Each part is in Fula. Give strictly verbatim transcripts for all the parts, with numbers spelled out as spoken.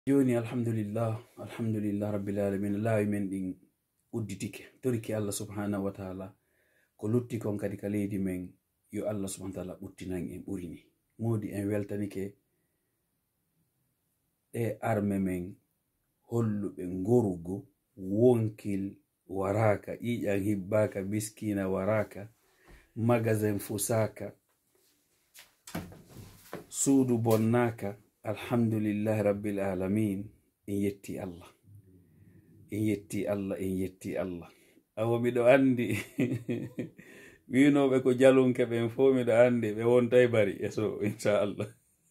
joni alhamdulillah alhamdulillah rabbil alamin laawi men ɗin udditike toriki Allah subhanahu wa ta'ala ko lutti kon kadi ka leydi men yo Allah subhanahu wa ta'ala ɓuttinan en ɓurini modi en weltanike e arme men holluɓe ngorugo wonkil waraka ƴiƴan hibbaka biskina waraka magasin fusaka suudu bonnaka alhamdulillahi rabbil alamin en yetti Allah en yetti Allah en yetti Allah awo miɗo andi winoɓe ko jalunke ɓen fo miɗo andi ɓe wontay bari eso inchallah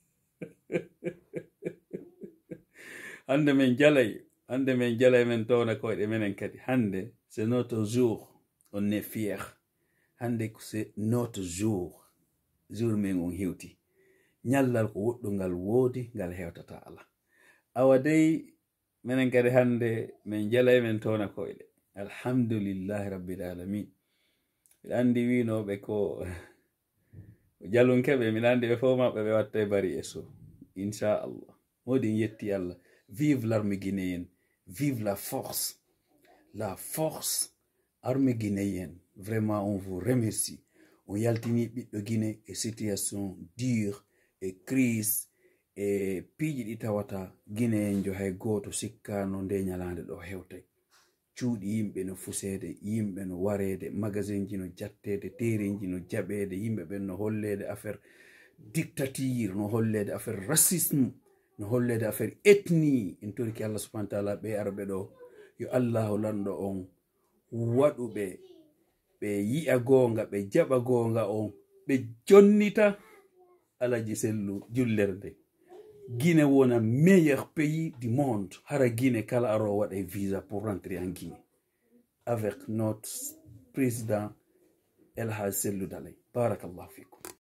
hande men jalay hande men jalay men towna koyɗe menen kadi hande c'est notre jour on est fier hande c'est notre jour jour men on hewti nyallal ko woɗɗo ngal woodi ngal hewtata Allah awa dey menen kadi hande men jalay men towna koyɗe alhamdulillahi rabbil alamin miɗa andi winoɓe ko jalunkeɓe miɗa andi ɓe fof maɓɓe ɓe watta bari eso inchallah modi en yetti Allah. Vive l'armée guinéenne, vive la force, la force armée guinéenne. Vraiment, on vous remercie. On yaltini ɓiɗɗo Guinée et situation dure et crise et piiji ɗi tawata Guinée en jo hay goto sikkano nde nyalande ɗo hewtay. Cuuɗi yimɓe no fusede, yimɓe no warede, magasin ji no jattede, terenji no jaɓede, yimɓe ɓen no hollede affaire dictature, no hollede affaire racisme, no hollede affaire ethnie. En toriki Allah subhanahu wa ta'ala ɓe arɓe ɗo yo Allahu lanɗo on waɗuɓe ɓe yi'a gonga ɓe jaɓa gonga on ɓe jonnita Alaji Sellu jullerde. Guinée wona meilleur pays du monde. Hara Guinée kala aro waɗa visa pour rentrer en Guinée avec notre président El Hadj Sellu Dalay. Barakallahu fikum.